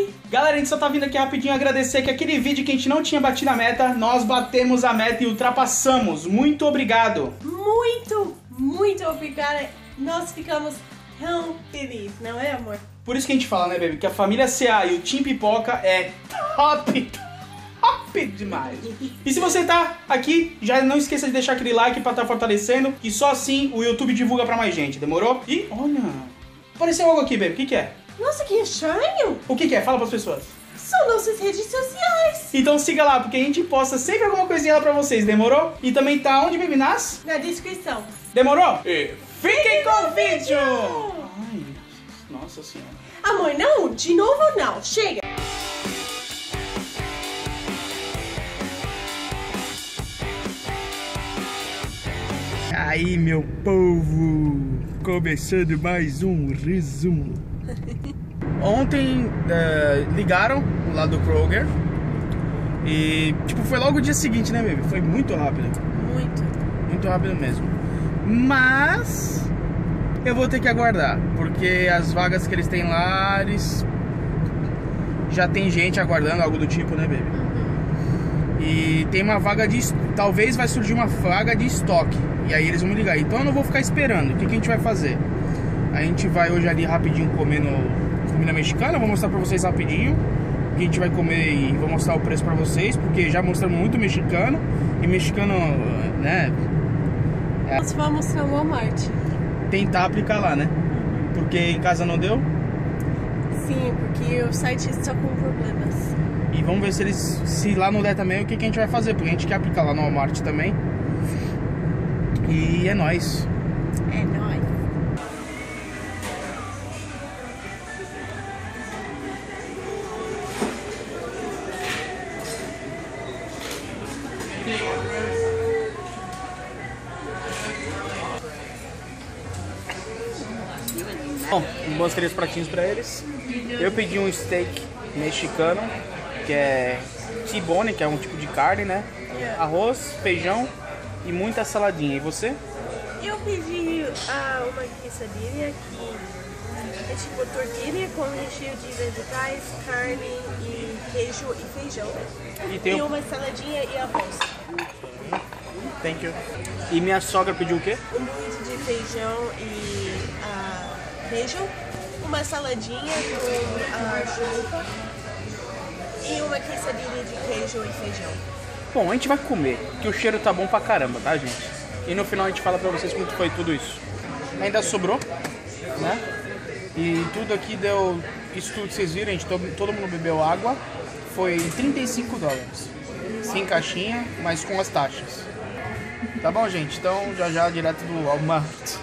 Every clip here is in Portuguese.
Galera, a gente só tá vindo aqui rapidinho agradecer que aquele vídeo que a gente não tinha batido a meta, nós batemos a meta e ultrapassamos. Muito obrigado. Muito obrigada. Nós ficamos tão felizes, não é, amor? Por isso que a gente fala, né, baby, que a família CA e o Team Pipoca é top demais. E se você tá aqui, já não esqueça de deixar aquele like pra estar fortalecendo, que só assim o YouTube divulga pra mais gente, demorou? E, olha, apareceu algo aqui, baby, o que é? Nossa, que estranho! O que é? Fala pras pessoas. São nossas redes sociais. Então siga lá, porque a gente posta sempre alguma coisinha lá pra vocês, demorou? E também tá onde, baby, nas? Na descrição. Demorou? E fiquem com o vídeo! Ai, nossa senhora. Amor, não, de novo não, chega. Aí, meu povo, começando mais um resumo. Ontem ligaram lá do Kroger e tipo foi logo o dia seguinte, né, baby? Foi muito rápido. Muito rápido mesmo. Mas eu vou ter que aguardar, porque as vagas que eles têm lá, eles já tem gente aguardando, algo do tipo, né, baby? E tem uma vaga de... talvez vai surgir uma vaga de estoque. E aí eles vão me ligar. Então eu não vou ficar esperando. O que a gente vai fazer? A gente vai hoje ali rapidinho comer comida mexicana. Eu vou mostrar pra vocês rapidinho o que a gente vai comer e vou mostrar o preço pra vocês, porque já mostramos muito mexicano. E mexicano, né? Nós vamos no Walmart. Tentar aplicar lá, né? Porque em casa não deu. Sim, porque o site está com problemas. E vamos ver se lá não der também, o que a gente vai fazer, porque a gente quer aplicar lá no Walmart também. E é nóis. É nóis. Bom, mostrei os pratinhos pra eles. Eu pedi um steak mexicano, que é T-bone, que é um tipo de carne, né? Arroz, feijão e muita saladinha. E você? Eu pedi uma quesadilha que é tipo tortilha com recheio de vegetais, carne e queijo e feijão. E uma saladinha e arroz. Thank you. E minha sogra pediu o quê? Um burrito de feijão e queijo, uma saladinha com chupa e uma quesadilha de queijo e feijão. Bom, a gente vai comer, que o cheiro tá bom pra caramba, tá, gente? E no final a gente fala pra vocês quanto foi tudo isso. Ainda sobrou, né? E tudo aqui deu... Isso tudo que vocês viram, todo mundo bebeu água. Foi $35. Sem caixinha, mas com as taxas. Tá bom, gente? Então, já direto do Walmart.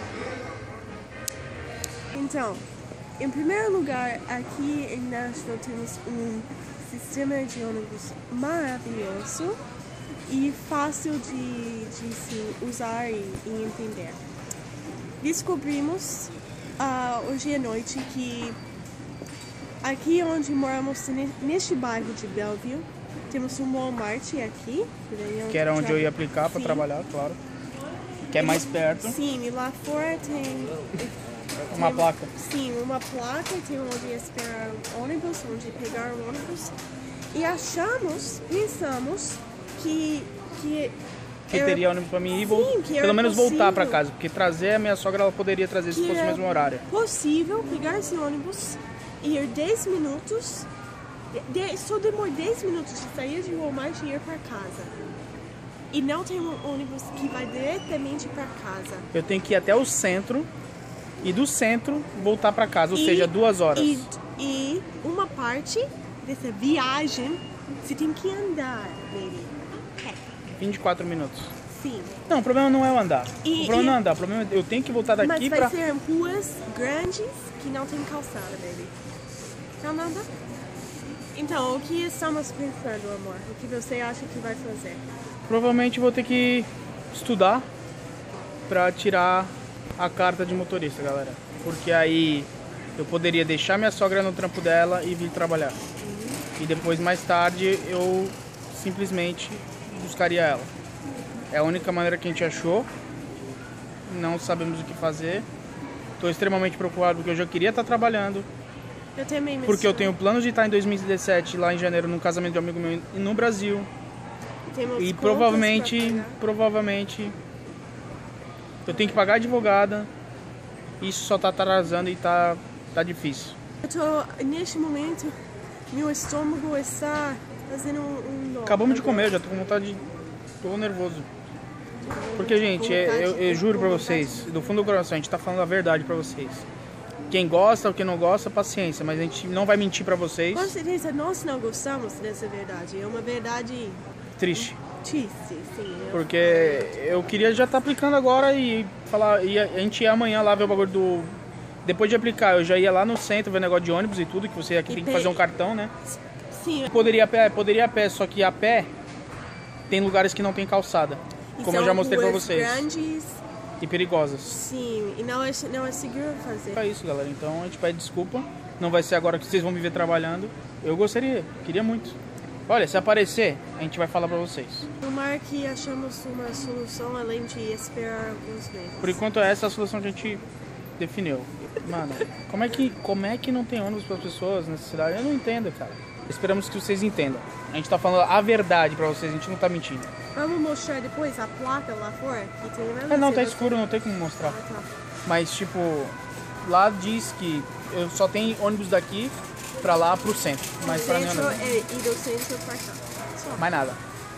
Então, em primeiro lugar, aqui em Nashville temos um sistema de ônibus maravilhoso e fácil de se usar e entender. Descobrimos hoje à noite que aqui onde moramos, neste bairro de Bellevue, temos um Walmart aqui. Que era onde eu ia aplicar para trabalhar, claro. Que é mais perto. Sim, e lá fora tem... Uma placa. Sim, uma placa, tem onde esperar o ônibus, onde pegar o ônibus. E pensamos que teria ônibus pra mim ir e pelo menos voltar pra casa, porque trazer a minha sogra ela poderia trazer se fosse o mesmo horário. Possível pegar esse ônibus e ir 10 minutos, só demora 10 minutos de sair de Walmart e ir pra casa. E não tem um ônibus que vai diretamente pra casa. Eu tenho que ir até o centro e do centro voltar pra casa, ou seja, 2 horas. E uma parte dessa viagem você tem que andar, baby. 24 minutos. Sim. Não, o problema não é o andar. O problema não é andar. O problema é eu tenho que voltar daqui pra... Mas vai ser ruas grandes que não tem calçada, baby. Não nada? Então, o que estamos pensando, amor? O que você acha que vai fazer? Provavelmente vou ter que estudar pra tirar a carta de motorista, galera. Porque aí eu poderia deixar minha sogra no trampo dela e vir trabalhar. E depois, mais tarde, eu simplesmente buscaria ela. É a única maneira que a gente achou. Não sabemos o que fazer. Estou extremamente preocupado porque eu já queria estar trabalhando. Eu também me Porque eu tenho planos de estar em 2017, lá em janeiro, num casamento de um amigo meu no Brasil. Temos E contas provavelmente eu tenho que pagar advogada. Isso só tá atrasando e tá difícil. Neste momento, meu estômago está fazendo um nó. Acabamos de comer, eu já tô com vontade de... Tô nervoso. Porque, gente, eu juro pra vocês, do fundo do coração, a gente tá falando a verdade pra vocês. Quem gosta ou quem não gosta, paciência, mas a gente não vai mentir pra vocês. Com certeza, nós não gostamos dessa verdade. É uma verdade... Triste. Triste, sim. Porque eu queria já estar aplicando agora e falar... E a gente ia amanhã lá ver o bagulho do... Depois de aplicar, eu já ia lá no centro ver negócio de ônibus e tudo, que você aqui tem que fazer um cartão, né? Sim. Poderia a pé, só que a pé tem lugares que não tem calçada. Como eu já mostrei pra vocês. Grandes e perigosas. Sim, e não é seguro fazer. É isso, galera. Então a gente pede desculpa. Não vai ser agora que vocês vão me ver trabalhando. Eu queria muito. Olha, se aparecer, a gente vai falar pra vocês. Tomara que achamos uma solução além de esperar alguns meses. Por enquanto, essa é a solução que a gente definiu. Mano, como é que não tem ônibus para as pessoas nessa cidade? Eu não entendo, cara. Esperamos que vocês entendam. A gente tá falando a verdade pra vocês, a gente não tá mentindo. Vamos mostrar depois a placa lá fora? Que tem não, tá escuro, não tem como mostrar. Ah, tá. Mas, tipo, lá diz que eu só tem ônibus daqui pra lá, pro centro. Mas pra nenhum não. E do centro pra cá. Só. Mais nada.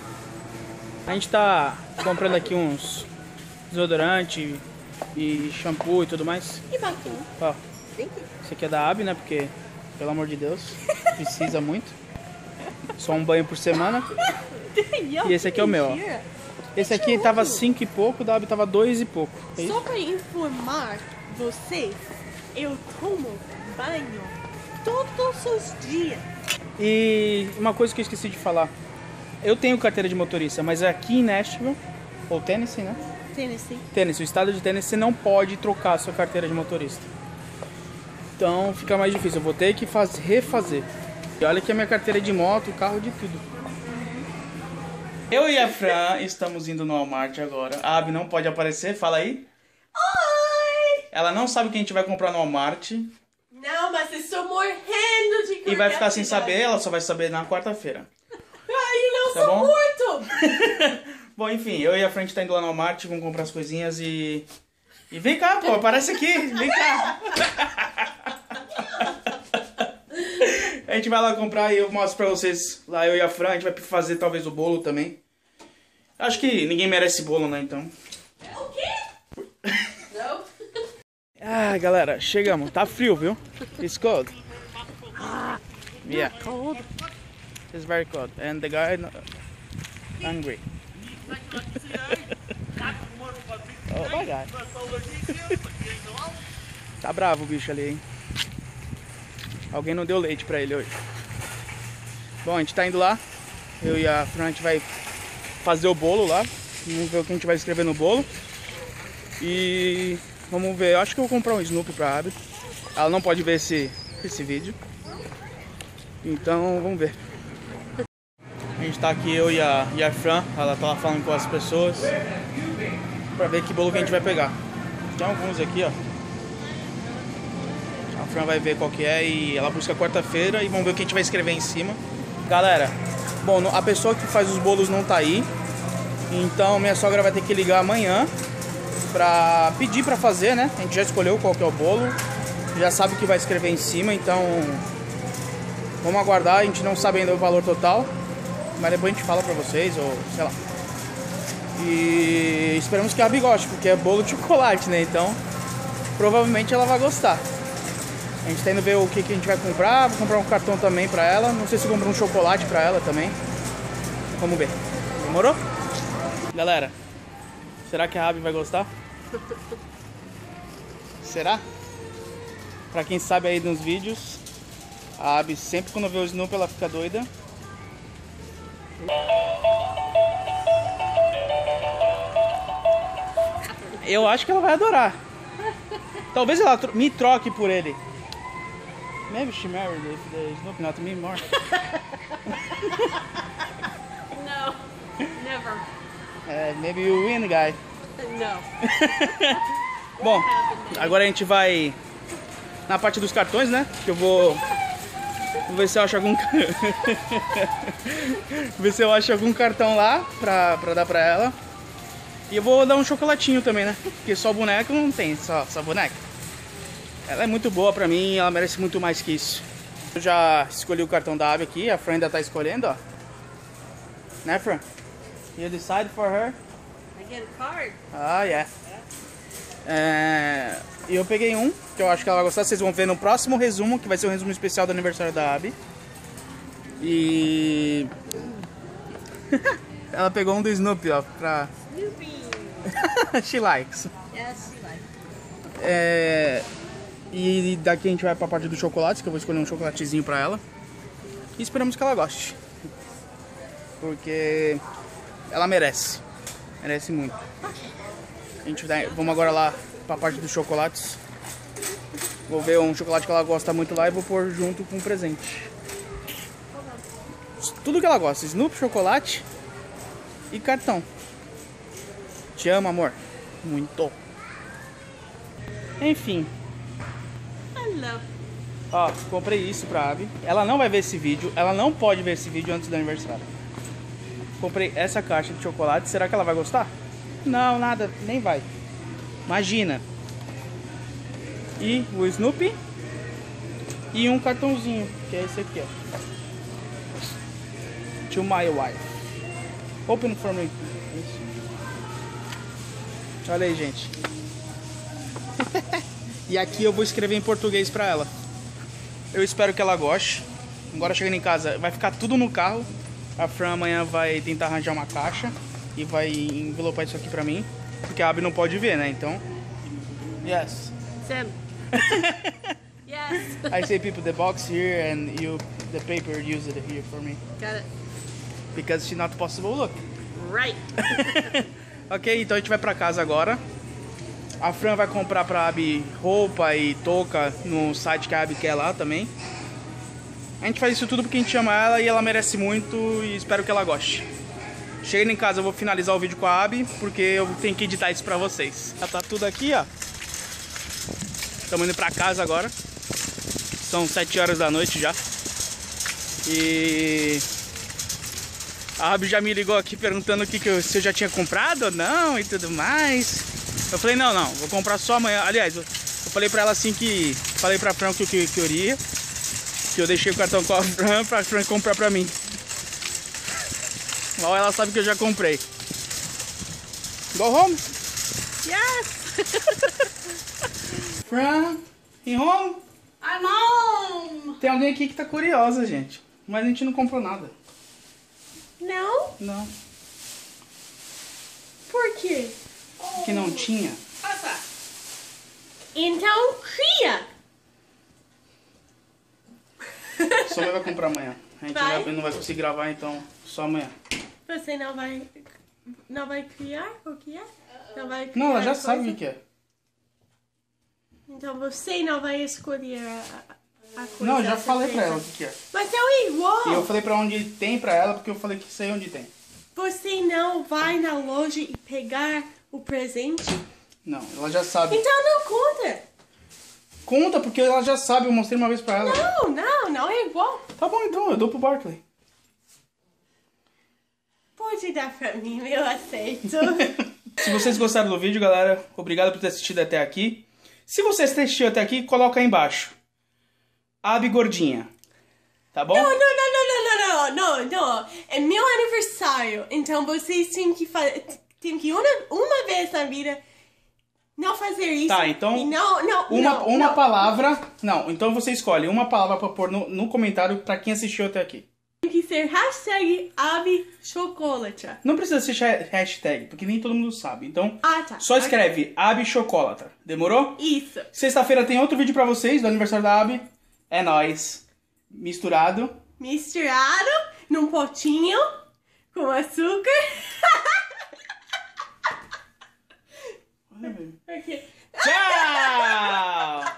A gente tá comprando aqui uns desodorante e shampoo e tudo mais. Que bacana. Ó, esse aqui é da AB, né? Porque, pelo amor de Deus, precisa muito. Só um banho por semana. E esse aqui é o meu, ó. Esse aqui tava 5 e pouco, o da AB tava 2 e pouco. É só pra informar vocês, eu tomo banho todos os dias. E uma coisa que eu esqueci de falar. Eu tenho carteira de motorista, mas aqui em Nashville, ou Tennessee, né? Tennessee, o estado de Tennessee, você não pode trocar a sua carteira de motorista. Então fica mais difícil, eu vou ter que refazer. E olha que a minha carteira é de moto, carro, de tudo. Eu e a Fran estamos indo no Walmart agora. A Abby não pode aparecer, fala aí. Oi! Ela não sabe o que a gente vai comprar no Walmart. Não, mas estou morrendo de E vai ficar sem saber, ela só vai saber na quarta-feira. Ai, não Tá bom? suporto! Bom, enfim, eu e a Fran tá indo lá no Walmart, vamos comprar as coisinhas e vem cá, pô, aparece aqui, vem cá. A gente vai lá comprar e eu mostro pra vocês. Lá eu e a Fran, a gente vai fazer talvez o bolo também. Acho que ninguém merece bolo, né, então. O quê? Não. Ah, galera, chegamos. Tá frio, viu? It's cold. Yeah. Cold. It's very cold. And the guy hungry. Oh, bye, guy. Tá bravo o bicho ali, hein? Alguém não deu leite pra ele hoje. Bom, a gente tá indo lá. Eu e a Fran, a gente vai fazer o bolo lá. Vamos ver o que a gente vai escrever no bolo. E vamos ver. Eu acho que eu vou comprar um Snoopy pra Abby. Ela não pode ver esse vídeo. Então, vamos ver. A gente tá aqui, eu e a Fran. Ela tá lá falando com as pessoas pra ver que bolo que a gente vai pegar. Tem alguns aqui, ó. A Fran vai ver qual que é e ela busca quarta-feira e vamos ver o que a gente vai escrever em cima. Galera, bom, a pessoa que faz os bolos não tá aí. Então minha sogra vai ter que ligar amanhã pra pedir pra fazer, né? A gente já escolheu qual que é o bolo, já sabe o que vai escrever em cima, então vamos aguardar. A gente não sabe ainda o valor total, mas depois a gente fala pra vocês, ou sei lá. E esperamos que a Abby goste, porque é bolo de chocolate, né? Então provavelmente ela vai gostar. A gente tá indo ver o que a gente vai comprar. Vou comprar um cartão também pra ela. Não sei se compro um chocolate pra ela também. Vamos ver. Demorou? Galera, será que a Abby vai gostar? Será? Pra quem sabe aí nos vídeos, a Abby sempre quando vê o Snoopy ela fica doida. Eu acho que ela vai adorar. Talvez ela me troque por ele. Maybe she married if the Snoopy not me more. No, never. Maybe you win, guy. No. Bom, agora a gente vai na parte dos cartões, né? Que eu vou ver se eu acho algum ver se eu acho algum cartão lá pra dar pra ela. E eu vou dar um chocolatinho também, né? Porque só boneco não tem, só boneca. Ela é muito boa pra mim, ela merece muito mais que isso. Eu já escolhi o cartão da Abby aqui, a Fran ainda tá escolhendo, ó. Né, Fran? You decide for her? I get a card. Ah, yeah. E eu peguei um, que eu acho que ela vai gostar. Vocês vão ver no próximo resumo, que vai ser um resumo especial do aniversário da Abby. E... ela pegou um do Snoopy, ó, pra... Snoopy. She likes. Yes, she likes. E daqui a gente vai pra parte dos chocolates, que eu vou escolher um chocolatezinho pra ela. E esperamos que ela goste. Porque ela merece. Merece muito. Vamos agora lá pra parte dos chocolates. Vou ver um chocolate que ela gosta muito lá e vou pôr junto com um presente. Tudo que ela gosta. Snoopy, chocolate e cartão. Te amo, amor. Muito. Enfim. Hello. Ó, comprei isso pra Abby. Ela não vai ver esse vídeo. Ela não pode ver esse vídeo antes do aniversário. Comprei essa caixa de chocolate. Será que ela vai gostar? Não, nada. Nem vai. Imagina. E o Snoopy. E um cartãozinho. Que é esse aqui, ó. To my wife. Open for me. Olha aí, gente. E aqui eu vou escrever em português pra ela. Eu espero que ela goste. Agora chegando em casa, vai ficar tudo no carro. A Fran amanhã vai tentar arranjar uma caixa e vai envelopar isso aqui pra mim. Porque a Abby não pode ver, né? Então... Yes. Sam. Yes. I say people the box here and you the paper use it here for me. Got it. Because it's not possible, look. Right. Ok, então a gente vai pra casa agora. A Fran vai comprar pra Abby roupa e touca no site que a Abby quer lá também. A gente faz isso tudo porque a gente ama ela e ela merece muito e espero que ela goste. Chegando em casa eu vou finalizar o vídeo com a Abby porque eu tenho que editar isso pra vocês. Já tá tudo aqui, ó. Estamos indo pra casa agora. São 7 horas da noite já. E... a Abby já me ligou aqui perguntando se eu já tinha comprado ou não e tudo mais. Eu falei, não, vou comprar só amanhã. Aliás, eu falei pra ela assim que... falei pra Fran que eu queria. Que eu deixei o cartão com a Fran pra Fran comprar pra mim. Mal ela sabe que eu já comprei. Go home? Yes. Fran, in home? I'm home. Tem alguém aqui que tá curiosa, gente. Mas a gente não comprou nada. Não? Não. Por quê? Que não tinha. Passa. Então cria. Só vai comprar amanhã. A gente Vai? não vai conseguir gravar, então só amanhã. Você não vai criar o que é? Não vai criar Não, ela já coisa? sabe o que é. Então você não vai escolher a coisa. Não, eu já da falei pra surpresa. ela o que é. Mas é igual. E eu falei pra onde tem pra ela, porque eu falei que sei onde tem. Você não vai na loja e pegar o presente? Não, ela já sabe. Então não conta. Conta, porque ela já sabe, eu mostrei uma vez pra ela. Não é igual. Tá bom então, eu dou pro Barkley. Pode dar pra mim, eu aceito. Se vocês gostaram do vídeo, galera, obrigado por ter assistido até aqui. Se você assistiu até aqui, coloca aí embaixo. Abby gordinha. Tá bom? Não. É meu aniversário. Então vocês têm que fazer. Tem que uma vez na vida não fazer isso. Tá, então. E não. Uma palavra. Não, então você escolhe uma palavra pra pôr no comentário pra quem assistiu até aqui. Tem que ser #AbbyChocolatra. Não precisa ser hashtag, porque nem todo mundo sabe. Então, Tá. só escreve Abby Chocolatra. Demorou? Isso. Sexta-feira tem outro vídeo pra vocês do aniversário da Abby. É nóis. Misturado. Misturado num potinho com açúcar. Olha, velho. Okay. Tchau!